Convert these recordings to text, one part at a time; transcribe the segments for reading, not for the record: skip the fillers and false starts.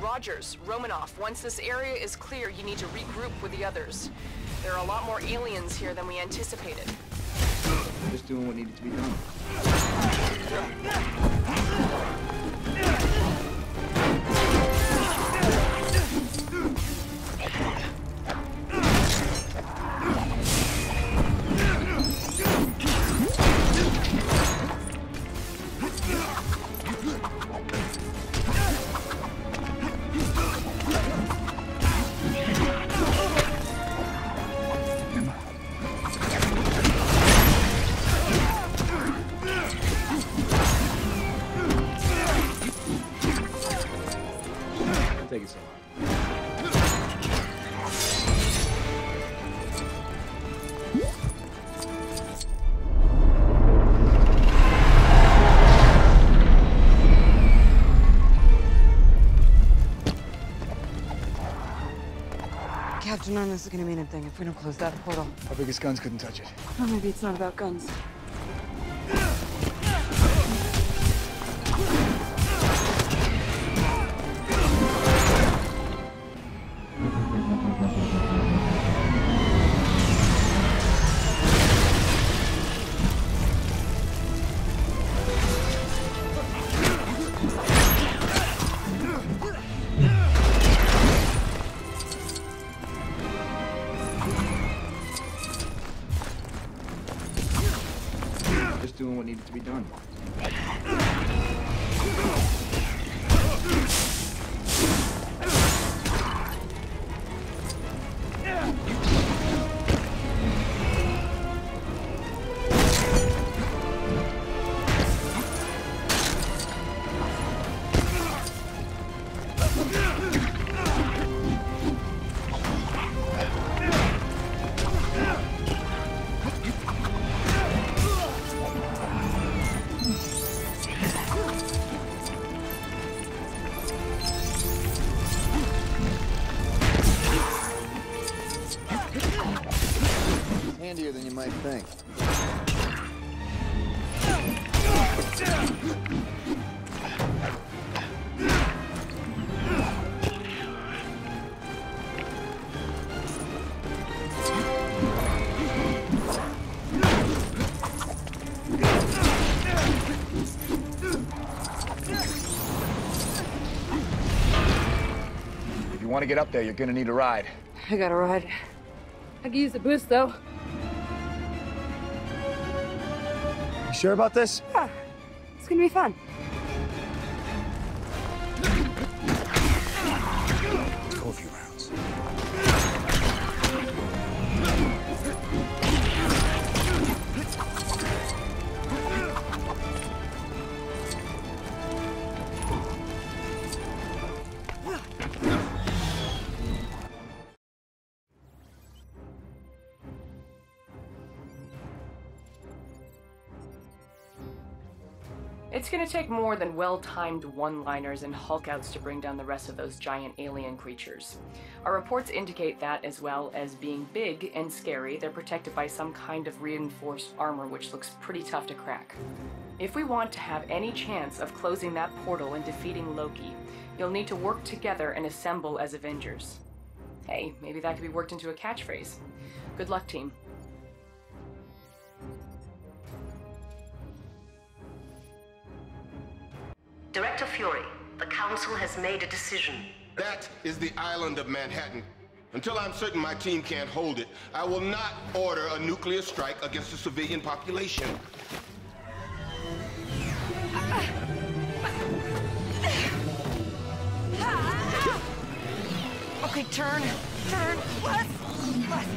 Rogers, Romanoff, once this area is clear, you need to regroup with the others. There are a lot more aliens here than we anticipated. Just doing what needed to be done. Take it so long. Captain, none of this is gonna mean anything if we don't close that portal. Our biggest guns couldn't touch it. Or maybe it's not about guns. Just doing what needed to be done. Handier than you might think. If you want to get up there, you're gonna need a ride. I got a ride. I could use a boost, though. You sure about this? Yeah, it's gonna be fun. Let's go a few rounds. It's gonna take more than well-timed one-liners and Hulk-outs to bring down the rest of those giant alien creatures. Our reports indicate that, as well as being big and scary, they're protected by some kind of reinforced armor which looks pretty tough to crack. If we want to have any chance of closing that portal and defeating Loki, you'll need to work together and assemble as Avengers. Hey, maybe that could be worked into a catchphrase. Good luck, team. Director Fury, the Council has made a decision. That is the island of Manhattan. Until I'm certain my team can't hold it, I will not order a nuclear strike against the civilian population. Okay, turn, left.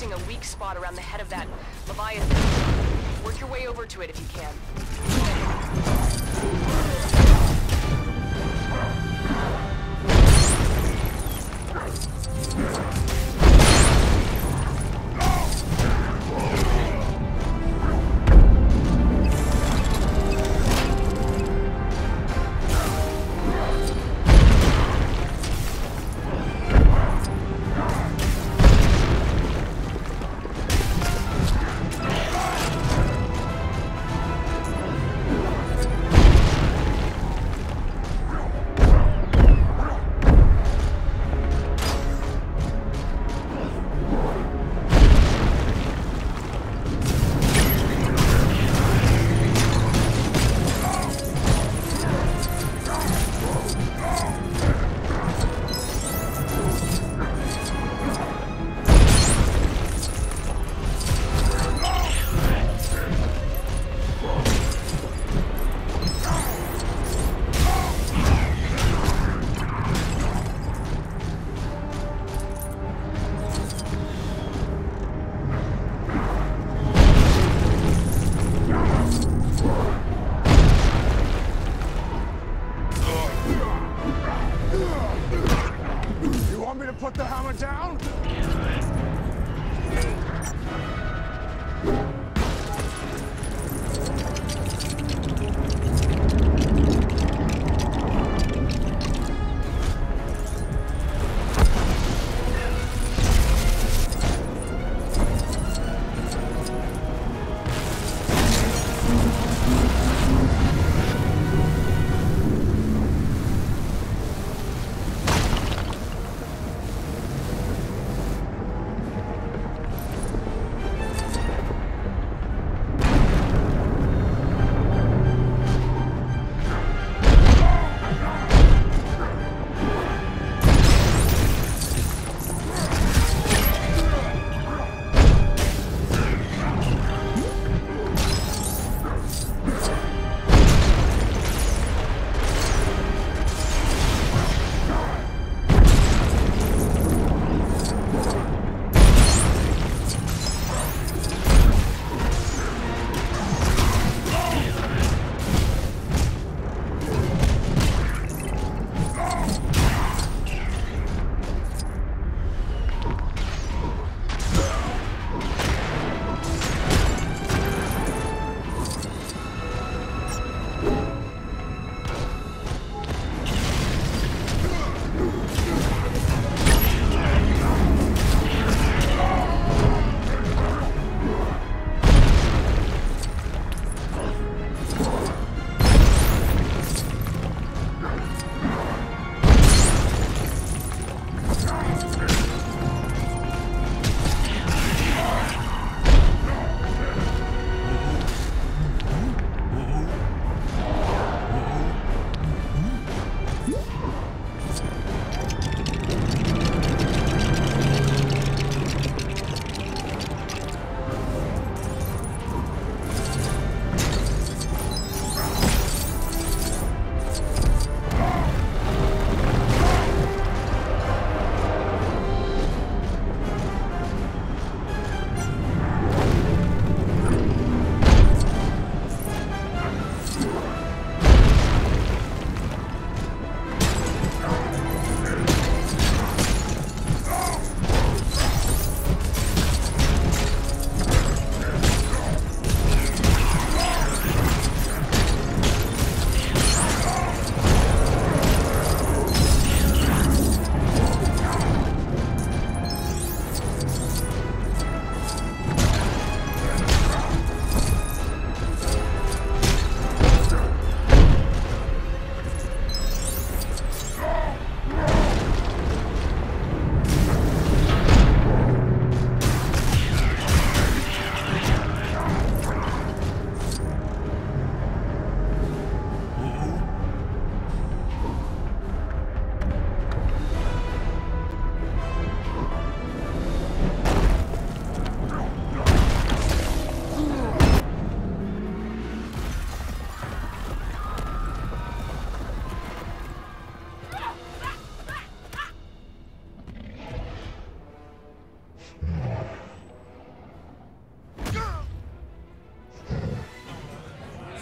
detecting a weak spot around the head of that Leviathan. Work your way over to it if you can.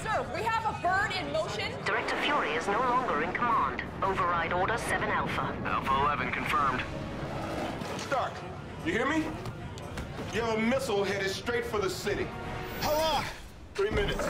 Sir, we have a bird in motion. Director Fury is no longer in command. Override Order 7 Alpha. Alpha 11 confirmed. Stark, you hear me? You have a missile headed straight for the city. How long? 3 minutes.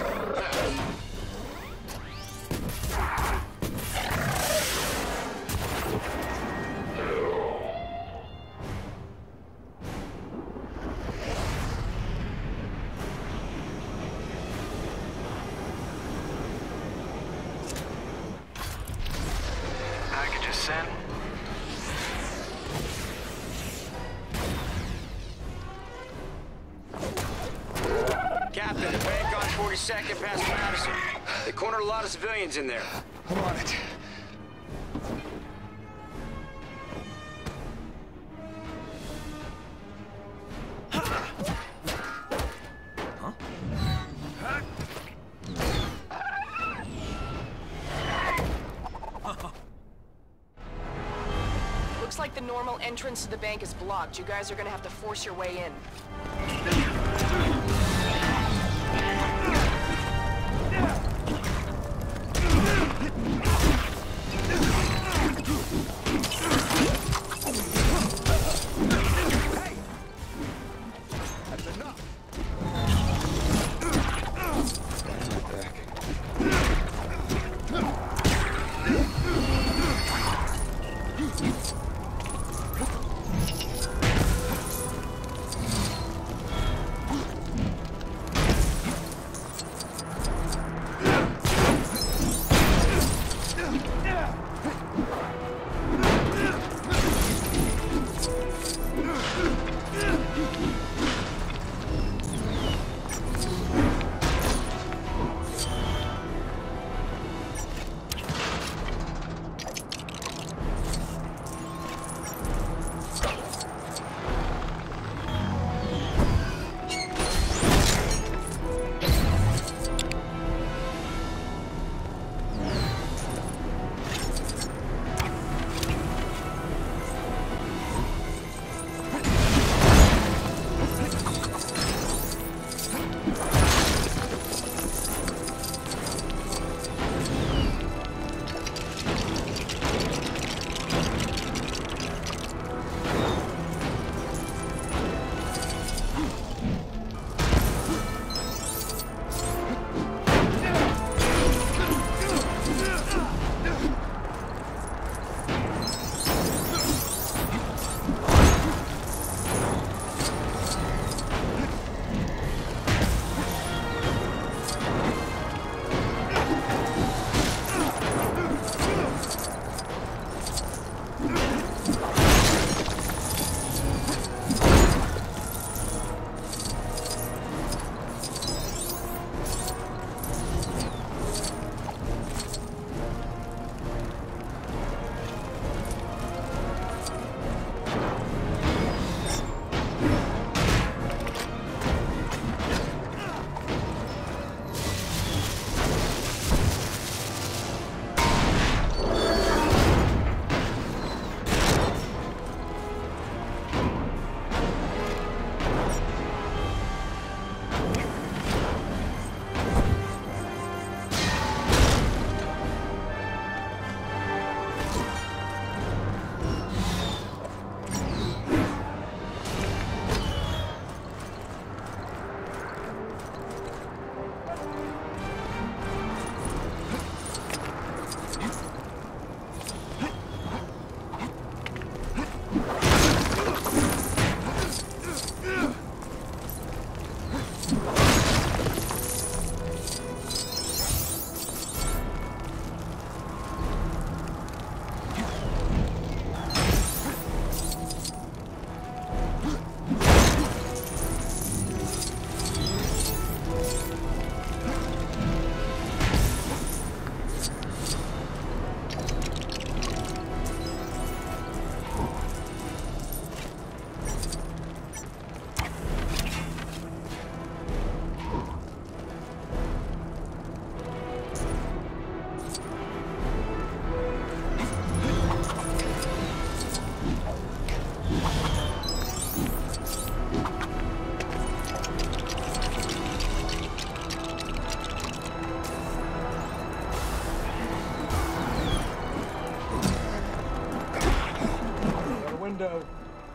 Packages sent. Captain, the bank on 42nd past Madison. They cornered a lot of civilians in there. I'm on it. Looks like the normal entrance to the bank is blocked. You guys are gonna have to force your way in.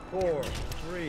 4, 3.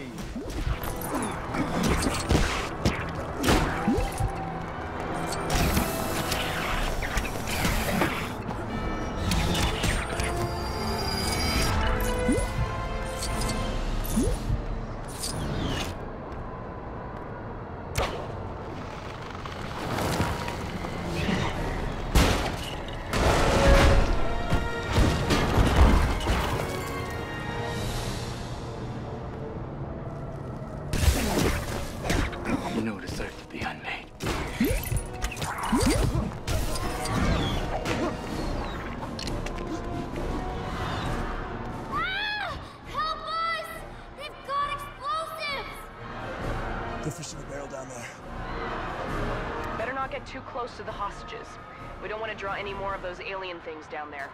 You know what it's like to be unmade. Help us! They've got explosives! Good fish in the barrel down there. Better not get too close to the hostages. We don't want to draw any more of those alien things down there.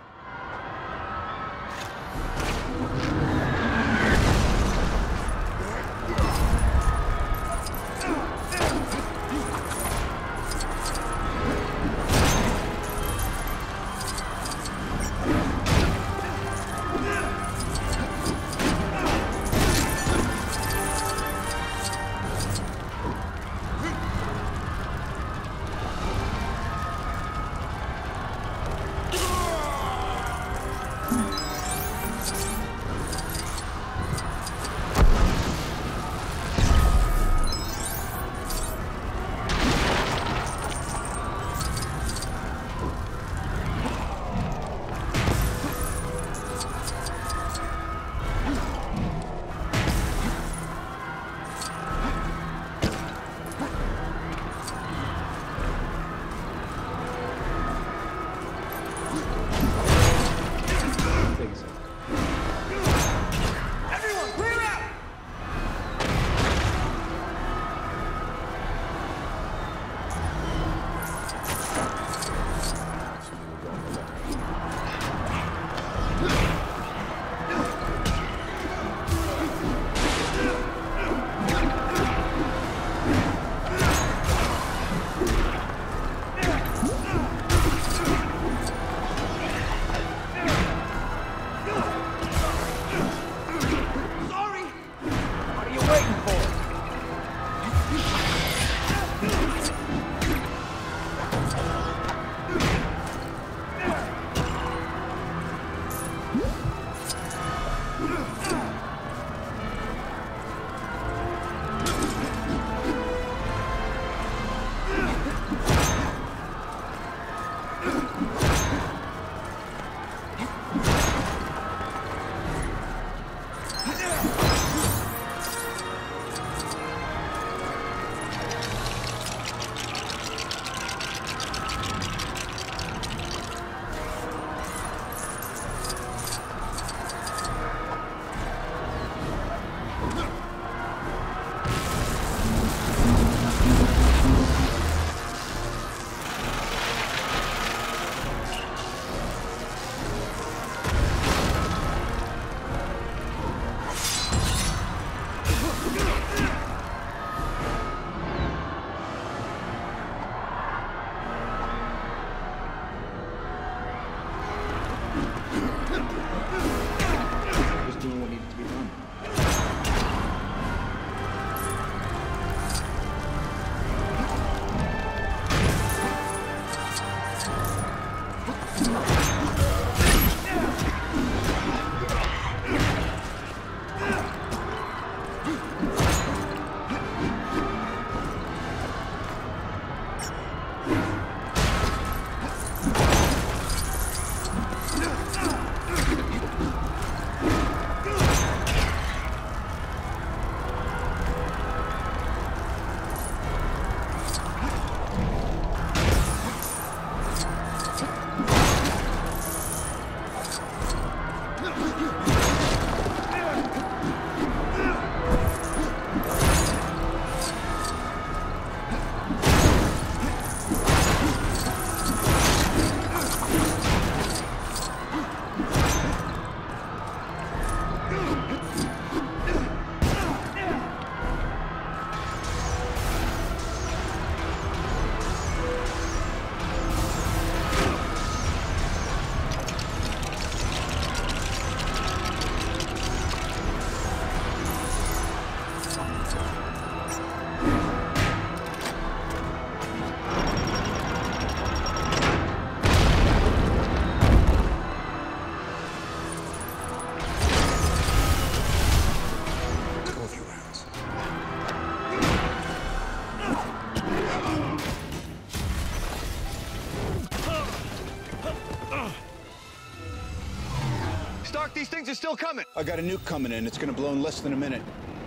Stark, these things are still coming. I got a nuke coming in. It's gonna blow in less than a minute.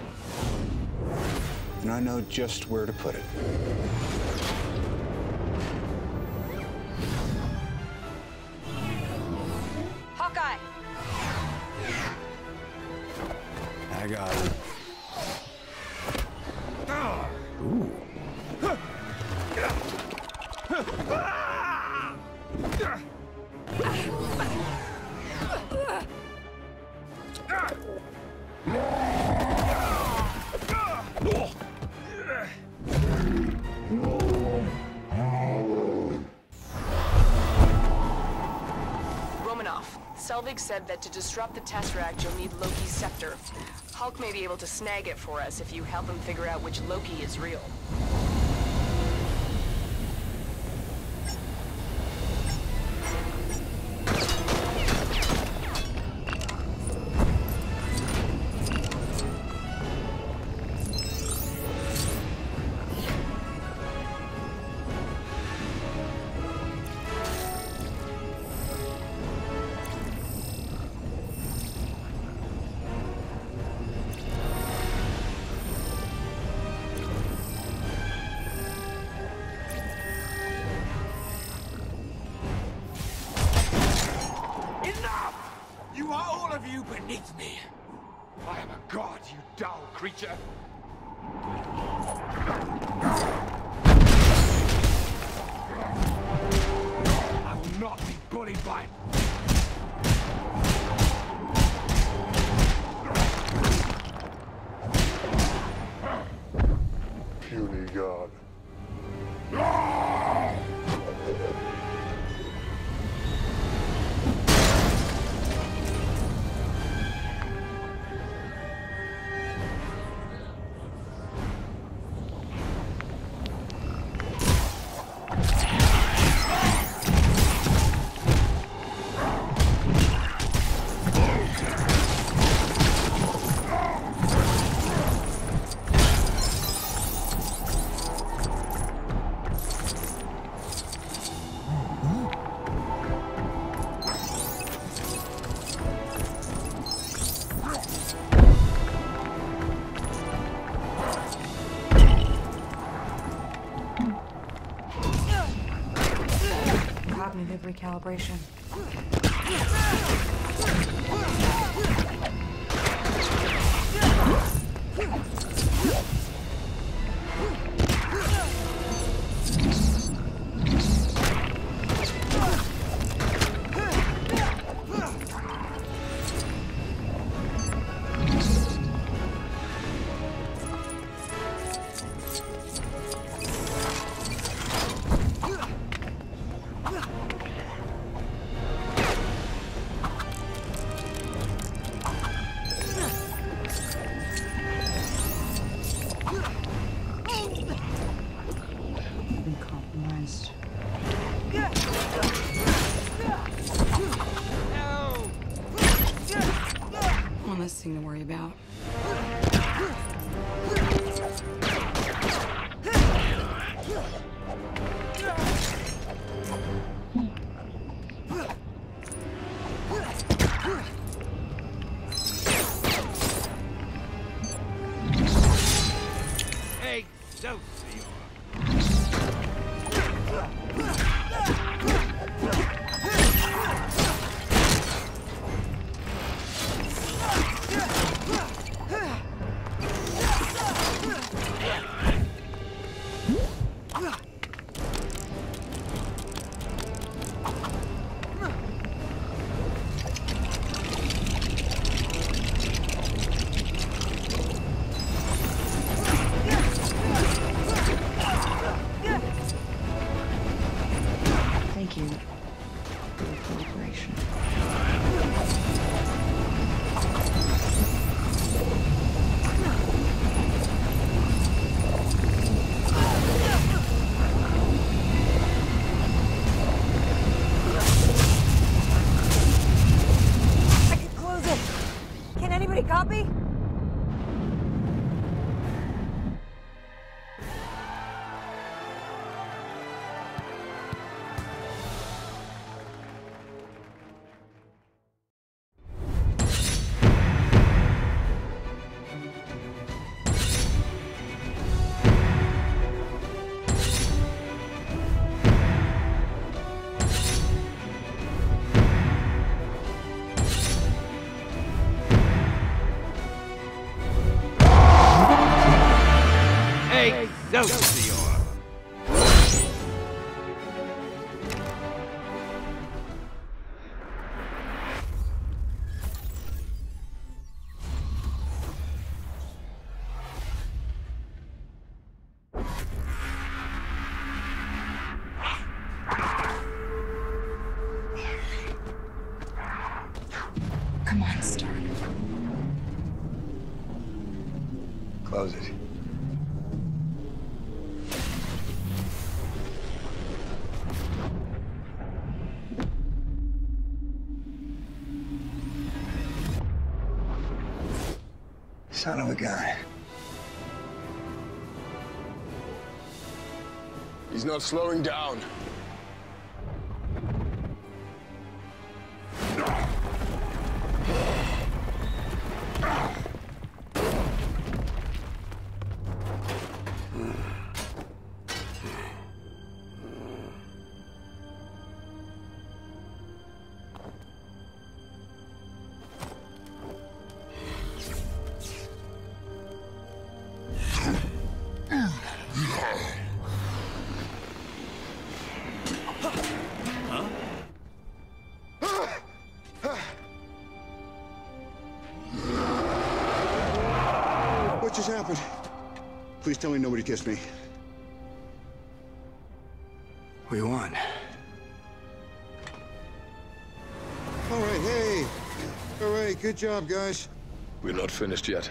And I know just where to put it. Hawkeye! I got it. Ooh. Romanoff, Selvig said that to disrupt the Tesseract, you'll need Loki's scepter. Hulk may be able to snag it for us if you help him figure out which Loki is real. You are all of you beneath me. I am a god, you dull creature. I will not be bullied by... Puny god. Cognitive recalibration. Compromised. One less thing to worry about. Excelsior! Thank you for your cooperation. I can close it. Can anybody copy? Excelsior! Come on, Stark. Close it. Son of a gun. He's not slowing down. What just happened? Please tell me nobody kissed me. We won. All right, hey. All right, good job, guys. We're not finished yet.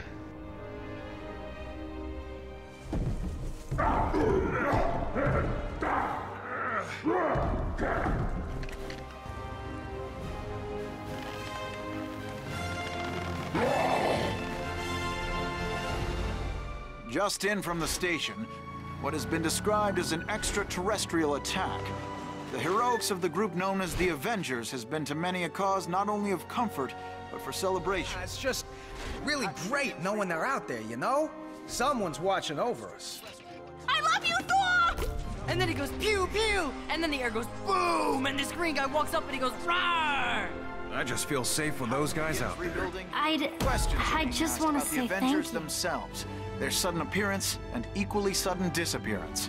Just in from the station, what has been described as an extraterrestrial attack. The heroics of the group known as the Avengers has been to many a cause not only of comfort, but for celebration. It's just really great knowing they're out there, you know? Someone's watching over us. I love you, Thor! And then he goes pew pew, and then the air goes boom, and this green guy walks up and he goes roar! I just feel safe with those guys out there. I just want to say the thank Avengers you. themselves, their sudden appearance and equally sudden disappearance.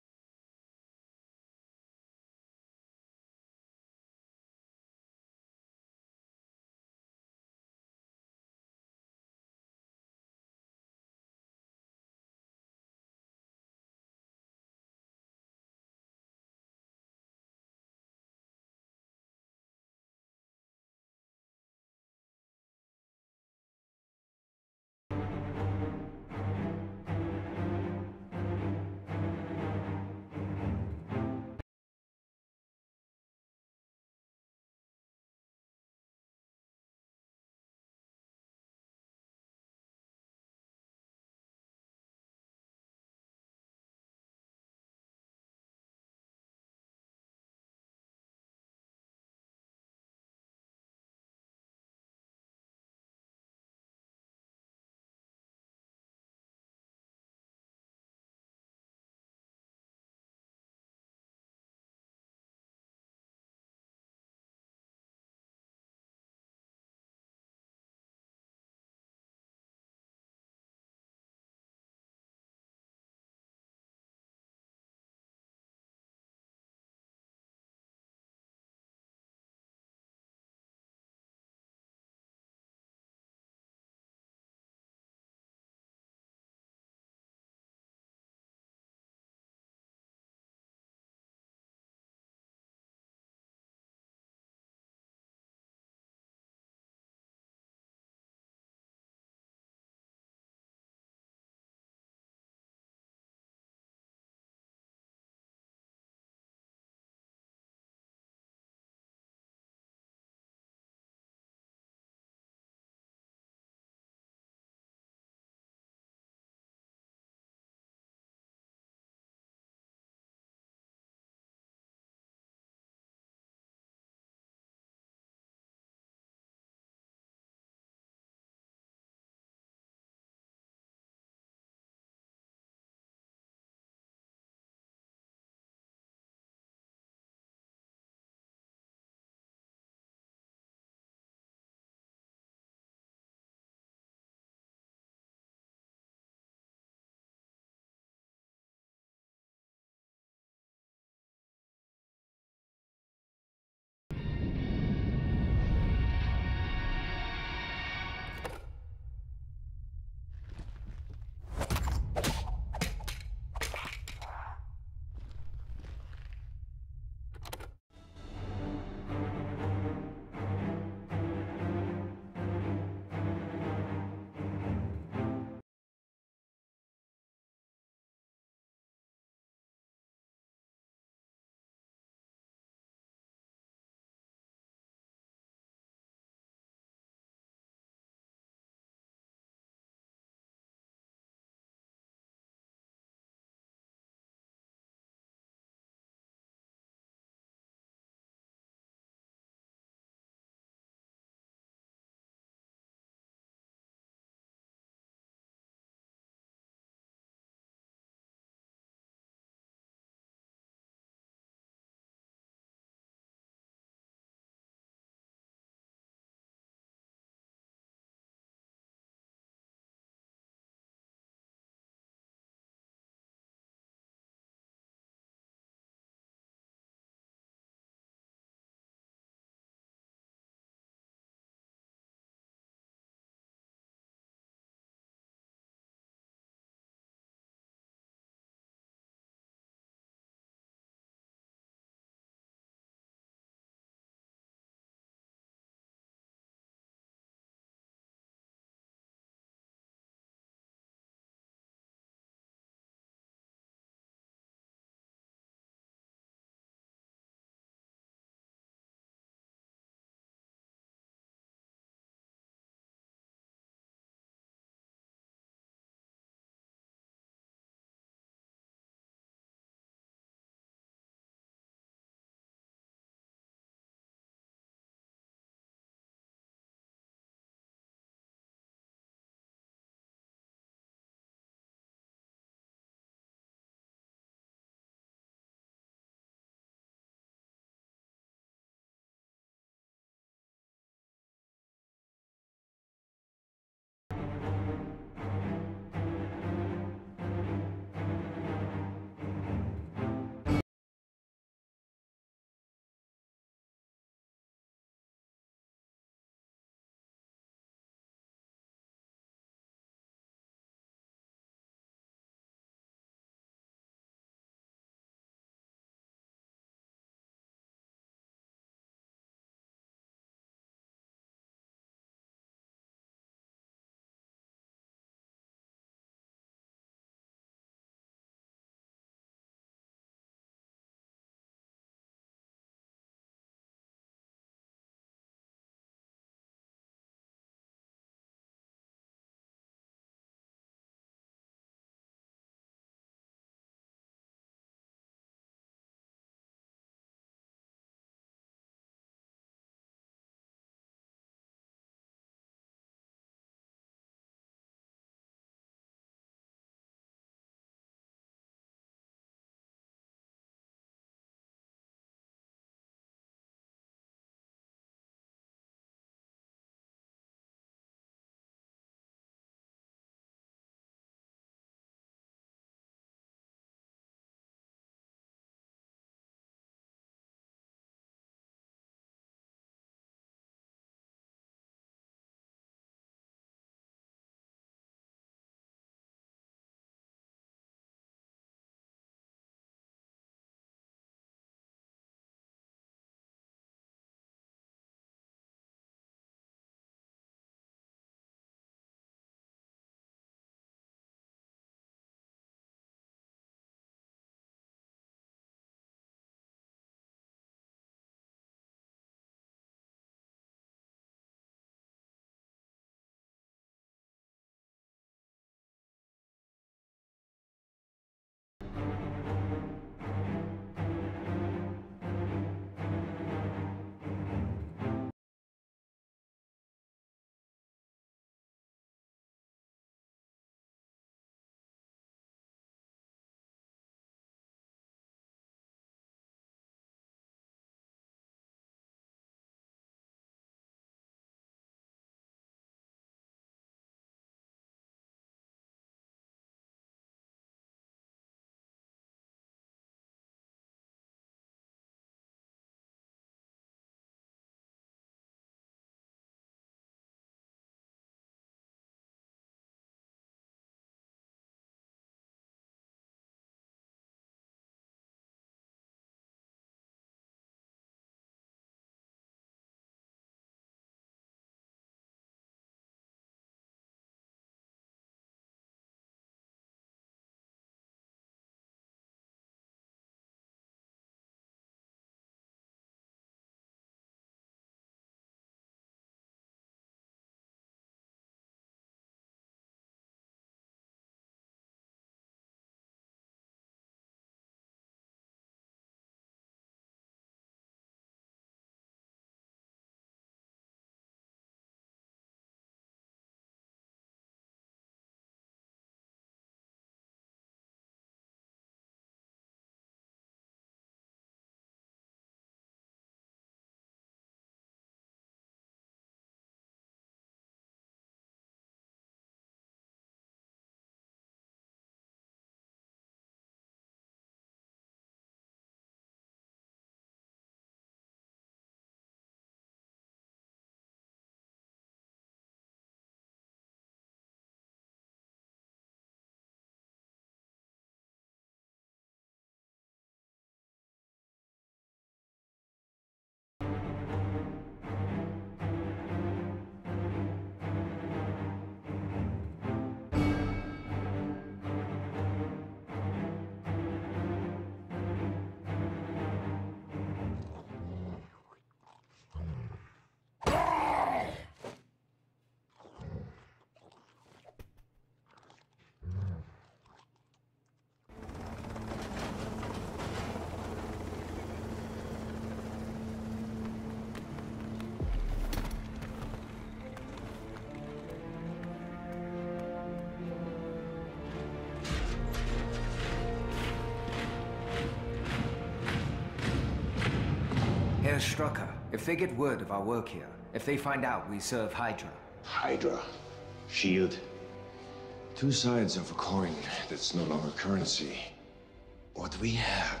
Herr Strucker, if they get word of our work here, if they find out we serve Hydra... Hydra. Shield. Two sides of a coin that's no longer currency. What we have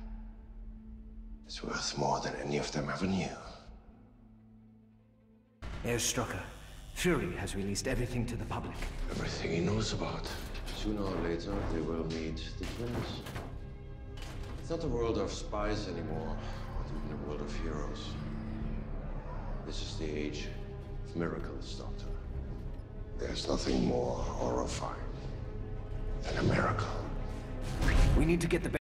is worth more than any of them ever knew. Herr Strucker, Fury has released everything to the public. Everything he knows about. Sooner or later, they will meet the twins. It's not a world of spies anymore, not even a world of heroes. This is the age of miracles, Doctor. There's nothing more horrifying than a miracle. We need to get the